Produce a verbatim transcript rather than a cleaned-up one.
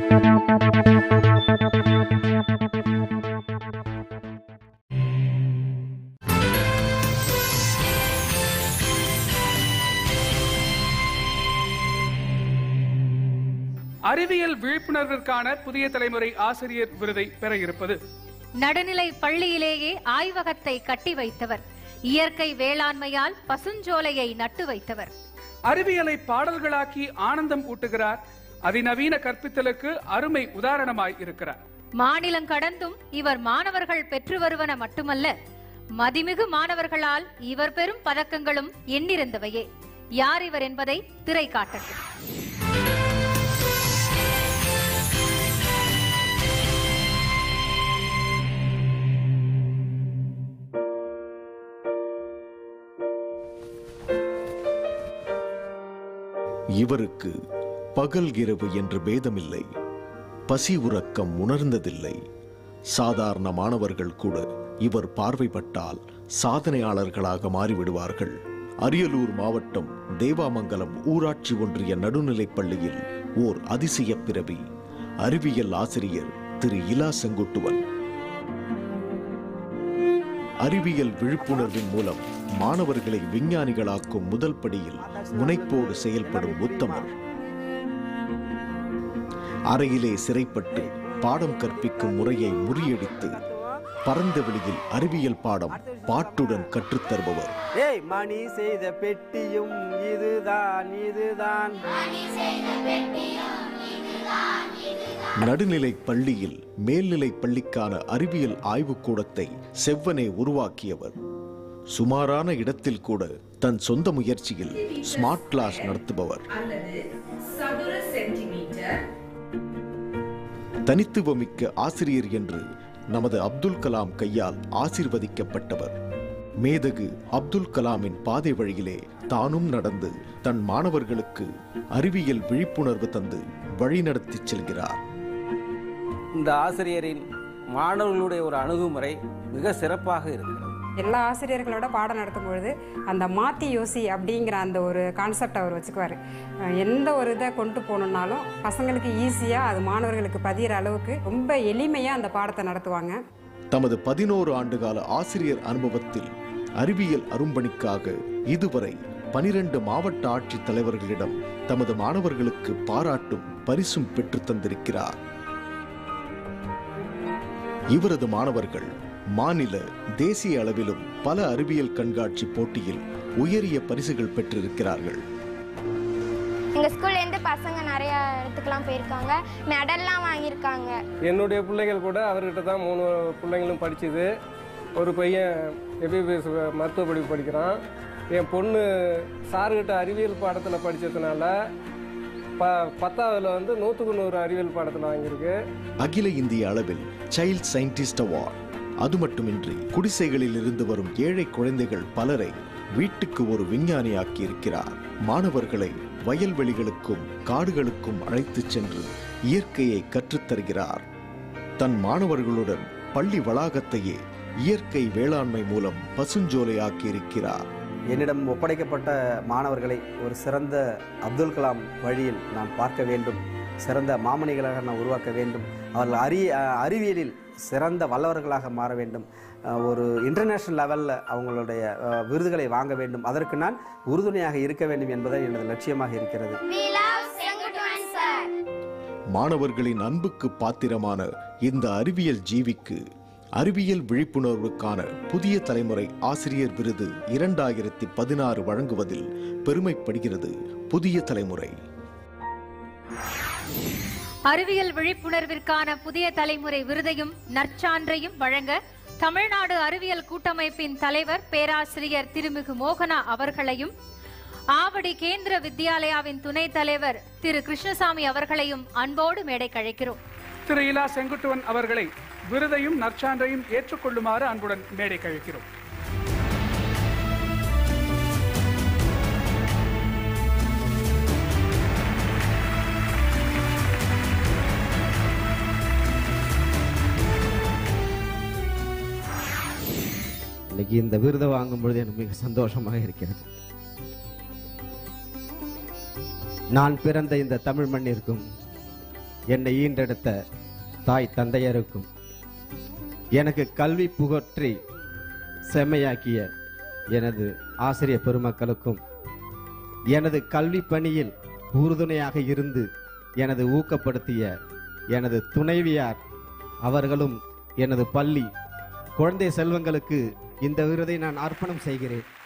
அறிவியல் விழிப்புணர்விற்கான புதிய தலைமுறை ஆசிரியர் விருதை பெற இருப்பது நடுநிலை பள்ளியிலேயே ஆய்வகத்தை கட்டி வைத்தவர், இயற்கை வேளாண்மையால் பசுஞ்சோலையை நட்டு வைத்தவர், அறிவியலை பாடல்களாக்கி ஆனந்தம் ஊட்டுகிறார், அதிநவீன கற்பித்தலுக்கு அருமை உதாரணமாய் இருக்கிறார். மாநிலம் கடந்தும் இவர் மாணவர்கள் பெற்று வருவன மட்டுமல்ல, மதிமிகு மாணவர்களால் இவர் பெறும் பதக்கங்களும் எண்ணிருந்தவையே. யார் இவர் என்பதை திரை காட்டட்டும். இவருக்கு பகல் இரவு என்று பேதமில்லை, பசி உறக்கம் உணர்ந்ததில்லை. சாதாரண மாணவர்கள் கூட இவர் பார்வைப்பட்டால் சாதனையாளர்களாக மாறிவிடுவார்கள். அரியலூர் மாவட்டம் தேவாமங்கலம் ஊராட்சி ஒன்றிய நடுநிலைப் பள்ளியில் ஓர் அதிசய பிறவி அறிவியல் ஆசிரியர் திரு இலா செங்குட்டுவன். அறிவியல் விழிப்புணர்வின் மூலம் மாணவர்களை விஞ்ஞானிகளாக்கும் முதல் படியில் முனைப்போடு செயல்படும் உத்தமர். அறையிலே சிறைப்பட்டு பாடம் கற்பிக்கும் முறையை முறியடித்து பரந்த வெளியில் அறிவியல் பாடம் பாட்டுடன் கற்றுத்தருபவர். ஏய் மணி செய்த பெட்டியும் இதுதான் இதுதான். நடுநிலை பள்ளியில் மேல்நிலை பள்ளிக்கான அறிவியல் ஆய்வுக்கூடத்தை செவ்வனே உருவாக்கியவர். சுமாரான இடத்தில் கூட தன் சொந்த முயற்சியில் ஸ்மார்ட் கிளாஸ் நடத்துபவர். தனித்துவமிக்க ஆசிரியர் என்று நமது அப்துல் கலாம் கையால் ஆசீர்வதிக்கப்பட்டவர். மேதகு அப்துல் கலாமின் பாதை வழியிலே தானும் நடந்து தன் மாணவர்களுக்கு அறிவியல் விழிப்புணர்வு தந்து வழிநடத்தி செல்கிறார். இந்த ஆசிரியரின் மாணவர்களுடைய ஒரு அணுகுமுறை மிக சிறப்பாக இருக்கிறது. எல்லா ஆசிரியர்களோட பாடம் நடத்தும் பொழுது அந்த மாற்றி யோசி அப்படிங்கிற அந்த ஒரு கான்செப்ட் அவர் வச்சுக்குவார். எந்த ஒரு இதை கொண்டு போகணுன்னாலும் பசங்களுக்கு ஈஸியாக அது மாணவர்களுக்கு பதிகிற அளவுக்கு ரொம்ப எளிமையாக அந்த பாடத்தை நடத்துவாங்க. தமது பதினோரு ஆண்டுகால ஆசிரியர் அனுபவத்தில் அறிவியல் அரும்பணிக்காக இதுவரை பனிரெண்டு மாவட்ட ஆட்சித் தலைவர்களிடம் தமது மாணவர்களுக்கு பாராட்டும் பரிசும் பெற்று தந்திருக்கிறார். இவரது மாணவர்கள் மாநில தேசிய அளவிலும் பல அறிவியல் கண்காட்சி போட்டியில் உயரிய பரிசுகள் பெற்றிருக்கிறார்கள். எங்கள் ஸ்கூல்லேருந்து பசங்க நிறையா இடத்துக்குலாம் போயிருக்காங்க, மெடல்லாம் வாங்கியிருக்காங்க. என்னுடைய பிள்ளைகள் கூட அவர்கிட்ட தான் மூணு பிள்ளைங்களும் படிச்சுது. ஒரு பையன் எம்பிபிஎஸ் மருத்துவ படிப்பு படிக்கிறான். என் பொண்ணு சார்கிட்ட அறிவியல் பாடத்தில் படித்ததுனால ப பத்தாவதுல வந்து நூற்றுக்கு நூறு அறிவியல் பாடத்தில் வாங்கியிருக்கு. அகில இந்திய அளவில் சைல்ட் சயின்டிஸ்ட் அவார்ட். அது மட்டுமின்றி குடிசைகளில் இருந்து வரும் ஏழை குழந்தைகள் பலரை வீட்டுக்கு ஒரு விஞ்ஞானியாக்கி இருக்கிறார். மாணவர்களை வயல்வெளிகளுக்கும் காடுகளுக்கும் அழைத்துச் சென்று இயற்கையை கற்றுத்தருகிறார். தன் மாணவர்களுடன் பள்ளி வளாகத்தையே இயற்கை வேளாண்மை மூலம் பசுஞ்சோலையாக்கி இருக்கிறார். என்னிடம் ஒப்படைக்கப்பட்ட மாணவர்களை ஒரு சிறந்த அப்துல் கலாம் வழியில் நான் பார்க்க வேண்டும், சிறந்த மாமணிகளாக நான் உருவாக்க வேண்டும், அவர்கள் அறி அறிவியலில் சிறந்த வல்லவர்களாக மாற வேண்டும், ஒரு இன்டர்நேஷனல் லெவலில் அவங்களுடைய விருதுகளை வாங்க வேண்டும், அதற்கு நான் உறுதுணையாக இருக்க வேண்டும் என்பதை எனது லட்சியமாக இருக்கிறது. மாணவர்களின் அன்புக்கு பாத்திரமான இந்த அறிவியல் ஜீவிக்கு அறிவியல் விழிப்புணர்வுக்கான புதிய தலைமுறை ஆசிரியர் விருது இரண்டாயிரத்தி பதினாறு வழங்குவதில் பெருமைப்படுகிறது புதிய தலைமுறை. அறிவியல் விழிப்புணர்விற்கான புதிய தலைமுறை விருதையும் நற்சான்றையும் வழங்க தமிழ்நாடு அறிவியல் கூட்டமைப்பின் தலைவர் பேராசிரியர் திருமிகு மோகனா அவர்களையும், ஆவடி கேந்திர வித்யாலயாவின் துணைத் தலைவர் திரு கிருஷ்ணசாமி அவர்களையும் அன்போடு மேடைக்கு அழைக்கிறோம். திரு இலா செங்குட்டுவன் அவர்களை விருதையும் நற்சான்றையும் ஏற்றுக்கொள்ளுமாறு அன்புடன் மேடைக்கு அழைக்கிறோம். இன்னைக்கு இந்த விருதை வாங்கும் பொழுது எனக்கு மிக சந்தோஷமாக இருக்கிறது. நான் பிறந்த இந்த தமிழ் மண்ணிற்கும் என்னை ஈண்டெடுத்த தாய் தந்தையருக்கும், எனக்கு கல்வி புகற்றி செம்மையாக்கிய எனது ஆசிரியர் பெருமக்களுக்கும், எனது கல்வி பணியில் உறுதுணையாக இருந்து எனது ஊக்கப்படுத்திய எனது துணைவியார் அவர்களும் எனது பள்ளி குழந்தை செல்வங்களுக்கு இந்த விருதை நான் அர்ப்பணம் செய்கிறேன்.